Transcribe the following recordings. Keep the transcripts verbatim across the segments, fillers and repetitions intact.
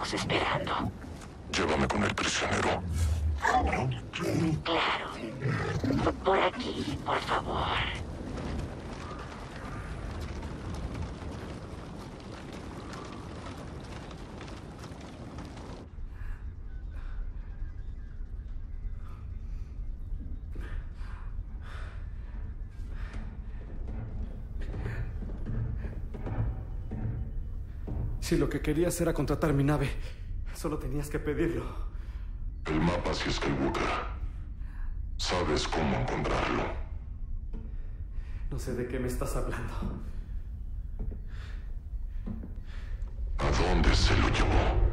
estamos esperando. Llévame con el prisionero. Claro. Por aquí, por favor. Si lo que querías era contratar mi nave, solo tenías que pedirlo. El mapa hacia Skywalker. ¿Sabes cómo encontrarlo? No sé de qué me estás hablando. ¿A dónde se lo llevó?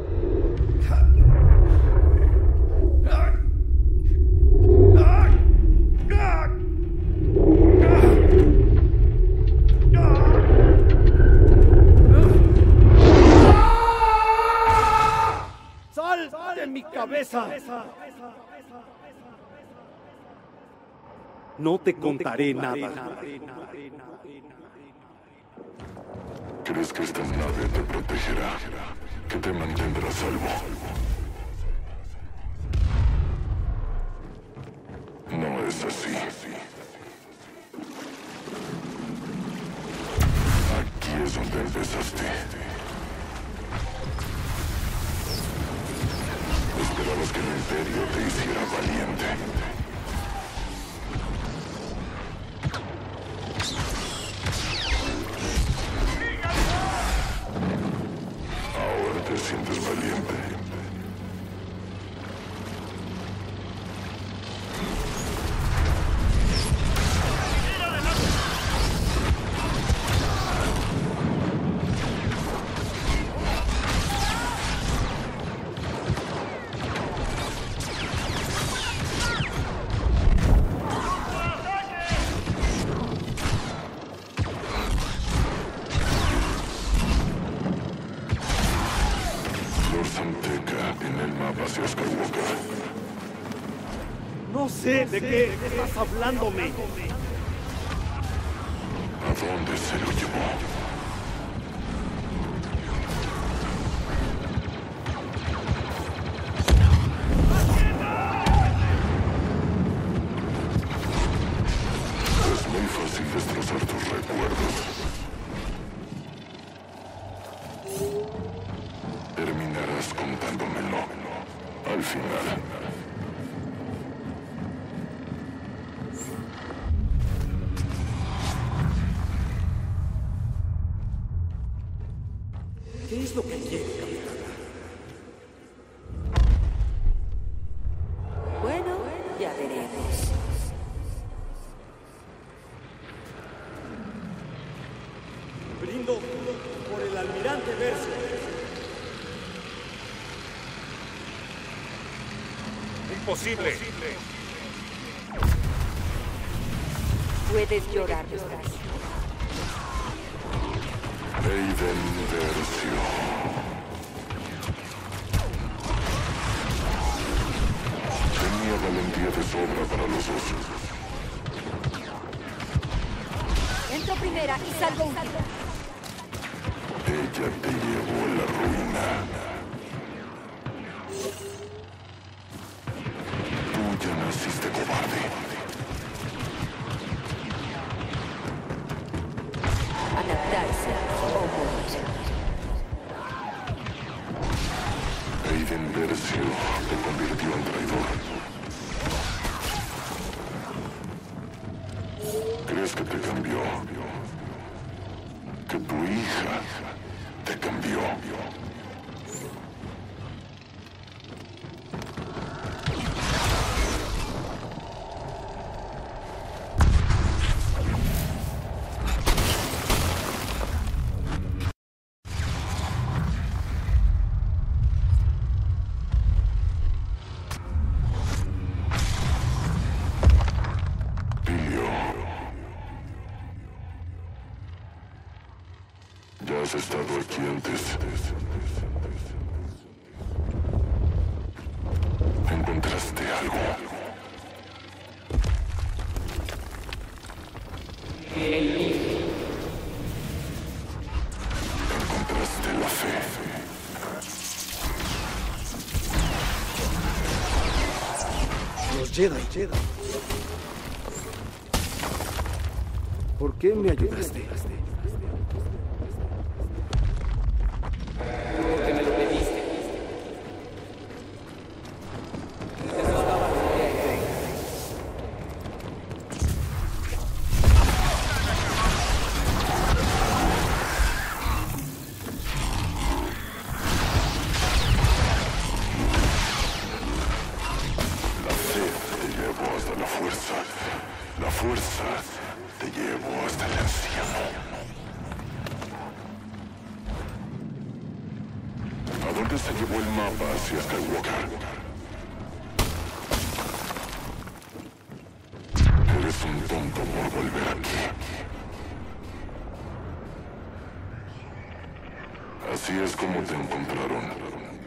¡Sal de mi cabeza! No te contaré nada. ¿Crees que esta nave te protegerá? ¿Que te mantendrá a salvo? No es así. Aquí es donde empezaste. Esperabas que el Imperio te hiciera valiente. Ahora te sientes valiente. En el mapa hacia Skywalker. No sé de qué estás hablándome. ¿A dónde se lo llevó? Es muy fácil destrozar tus recuerdos. Terminarás contándomelo al final. ¿Qué es lo que quiere, capitana? Bueno, ya veremos. Brindo por el almirante Versio. Imposible. Puedes llorar, Lucas. Aiden Versio. Tenía valentía de sobra para los dos. Entro primera y salgo un tiro. Ella te llevó a la ruina. Tú ya naciste cobarde. Adaptarse o morir. Aiden Versio te convirtió en traidor. ¿Crees que te cambió? Que tu hija te cambió. Ya has estado aquí antes. ¿Encontraste algo? Encontraste la fe. Jedi. Jedi. ¿Por qué me ayudaste? Porque me lo pediste. Eso estaba bien. La sed te llevó hasta la fuerza. La fuerza te llevó hasta el anciano. ¿A dónde se llevó el mapa hacia Skywalker? Eres un tonto por volver aquí. Así es como te encontraron.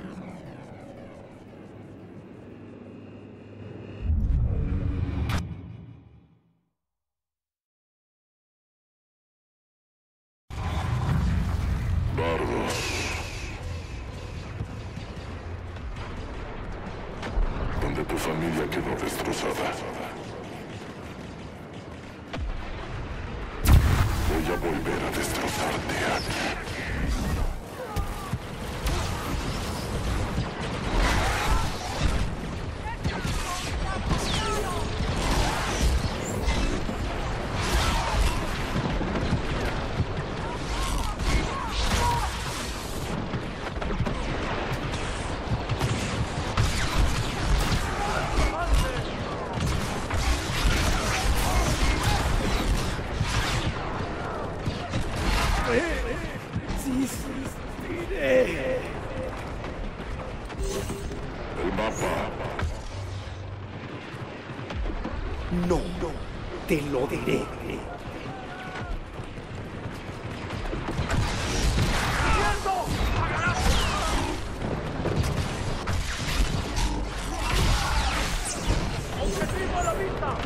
Bardos. Donde tu familia quedó destrozada. Voy a volver a destrozarte aquí. El mapa. No, no, te lo diré. ¡Objetivo a la vista!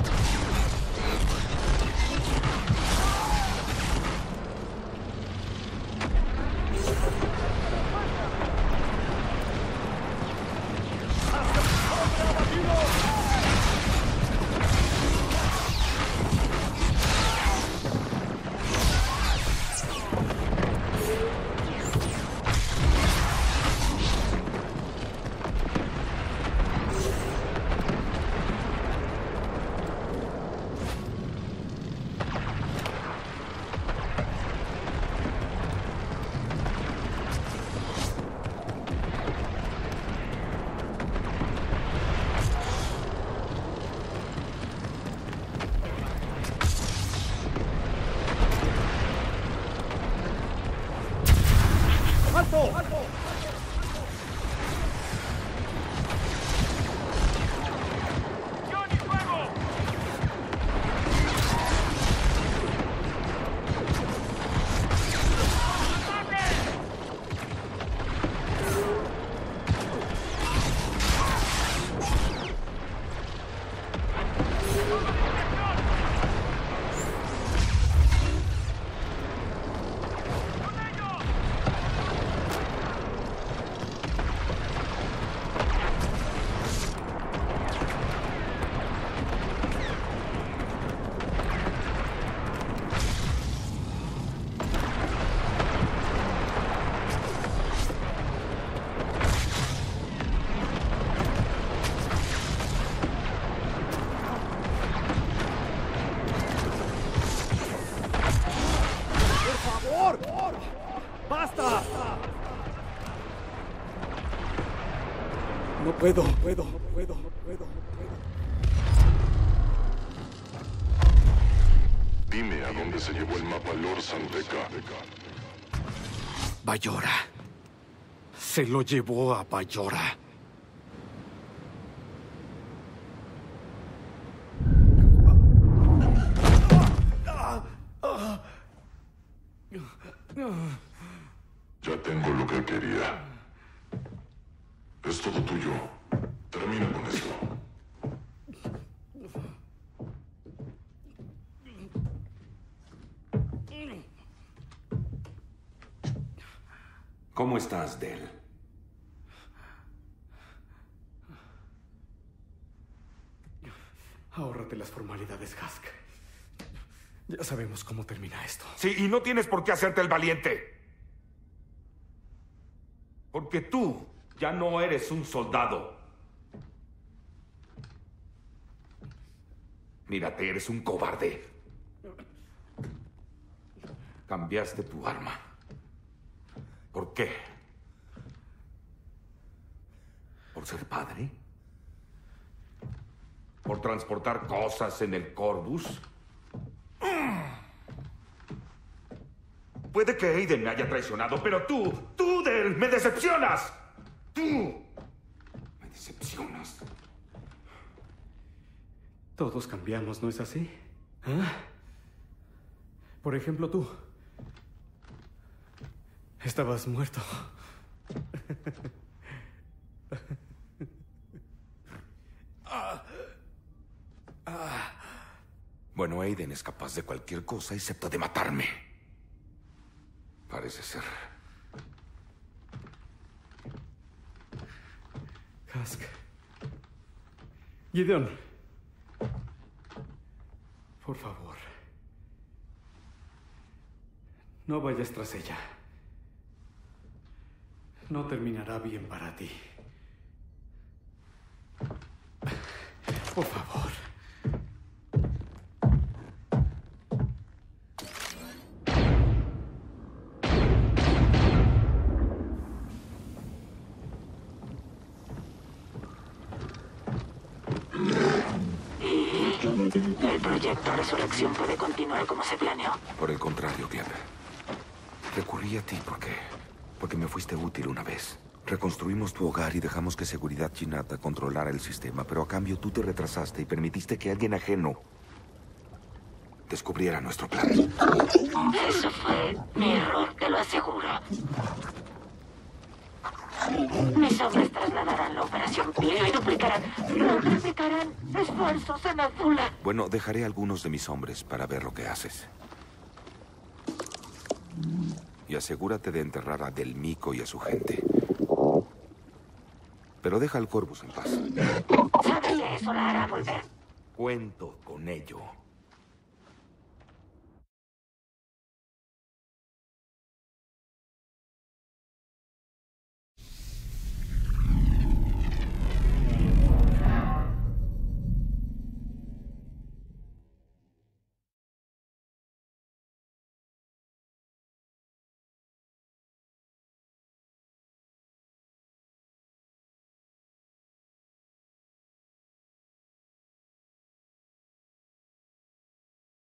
¡Alto! ¡Johnny, fuego! ¡Basta! No puedo, no puedo, no puedo, no puedo, no puedo. Dime a dónde se llevó el mapa Lord Santeca. Bayora. Se lo llevó a Bayora. Ya tengo lo que quería. Es todo tuyo. Termina con esto. ¿Cómo estás, Del? Ahórrate las formalidades, Husk. Ya sabemos cómo termina esto. Sí, y no tienes por qué hacerte el valiente. Porque tú ya no eres un soldado. Mírate, eres un cobarde. Cambiaste tu arma. ¿Por qué? ¿Por ser padre? ¿Por transportar cosas en el Corvus? Puede que Aiden me haya traicionado, pero tú, tú, Del, me decepcionas. Tú me decepcionas. Todos cambiamos, ¿no es así? ¿Ah? Por ejemplo, tú. Estabas muerto. Bueno, Aiden es capaz de cualquier cosa excepto de matarme. Parece ser. Husk. Gideon. Por favor. No vayas tras ella. No terminará bien para ti. Por favor. El proyecto Resurrección puede continuar como se planeó. Por el contrario, Glenn. Recurrí a ti porque... porque me fuiste útil una vez. Reconstruimos tu hogar y dejamos que Seguridad Chinata controlara el sistema, pero a cambio tú te retrasaste y permitiste que alguien ajeno descubriera nuestro plan. Eso fue mi error, te lo aseguro. Mis hombres trasladarán la operación Clio y duplicarán, duplicarán esfuerzos en Azula. Bueno, dejaré a algunos de mis hombres para ver lo que haces. Y asegúrate de enterrar a Del Meeko y a su gente. Pero deja al Corvus en paz. ¿Sabes que eso la hará volver? Cuento con ello.